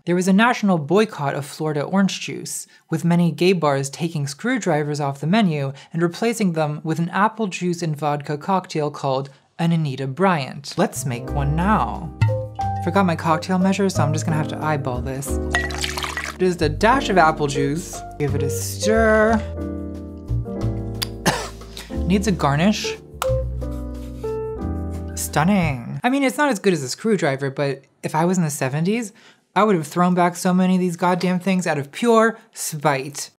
There was a national boycott of Florida orange juice, with many gay bars taking screwdrivers off the menu and replacing them with an apple juice and vodka cocktail called an Anita Bryant. Let's make one now. Forgot my cocktail measure, so I'm just gonna have to eyeball this. Just a dash of apple juice. Give it a stir. Needs a garnish. Stunning. I mean, it's not as good as a screwdriver, but if I was in the 70s, I would have thrown back so many of these goddamn things out of pure spite.